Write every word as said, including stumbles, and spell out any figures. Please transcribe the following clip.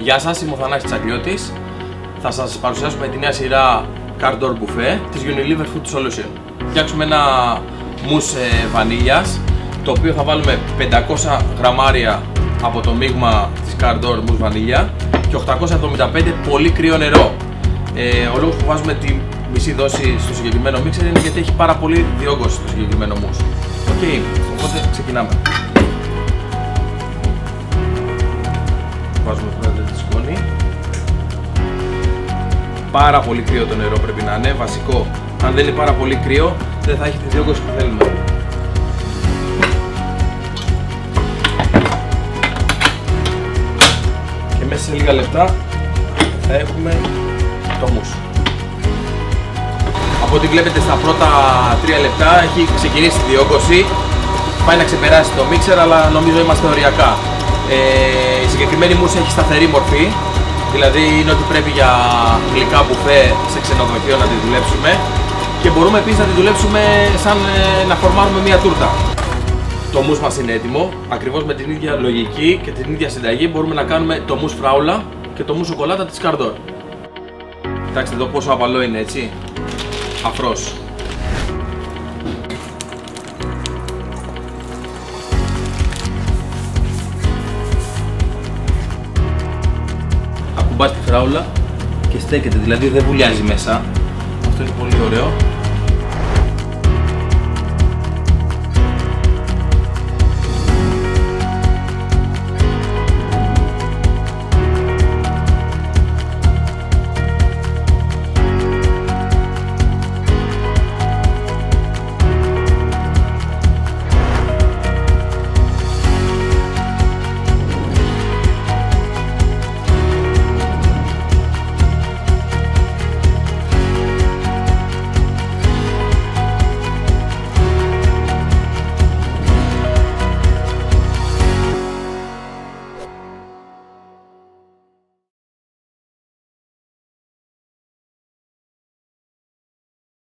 Γεια σας, είμαι ο Θανάσης Τσακλιώτης. Θα σας παρουσιάσουμε τη νέα σειρά Car Door Buffet της Unilever Food Solution. Φτιάξουμε ένα μους βανίλιας, το οποίο θα βάλουμε πεντακόσια γραμμάρια από το μείγμα της Car Door μους βανίλια και οκτακόσια εβδομήντα πέντε πολύ κρύο νερό. Ε, ο λόγος που βάζουμε τη μισή δόση στο συγκεκριμένο μίξερ είναι γιατί έχει πάρα πολύ διόγκωση στο συγκεκριμένο μους. Οκ, okay, οπότε ξεκινάμε. Βάζουμε πρώτα τη σκόνη. Πάρα πολύ κρύο το νερό πρέπει να είναι, βασικό. Αν δεν είναι πάρα πολύ κρύο, δεν θα έχει τη διόγκωση που θέλουμε. Και μέσα σε λίγα λεπτά θα έχουμε το μους. Από ό,τι βλέπετε στα πρώτα τρία λεπτά έχει ξεκινήσει τη διόγκωση. Πάει να ξεπεράσει το μίξερ, αλλά νομίζω είμαστε οριακά. Ε, η συγκεκριμένη μους έχει σταθερή μορφή, δηλαδή είναι ότι πρέπει για γλυκά μπουφέ σε ξενοδοχείο να τη δουλέψουμε και μπορούμε επίσης να τη δουλέψουμε σαν ε, να φορμάρουμε μια τούρτα. Το μους μας είναι έτοιμο, ακριβώς με την ίδια λογική και την ίδια συνταγή μπορούμε να κάνουμε το μους φράουλα και το μους σοκολάτα της Car Door. Κοιτάξτε εδώ πόσο απαλό είναι, έτσι, αφρός. Ακουμπάς τη φράουλα και στέκεται, δηλαδή δεν βουλιάζει μέσα. Αυτό είναι πολύ ωραίο.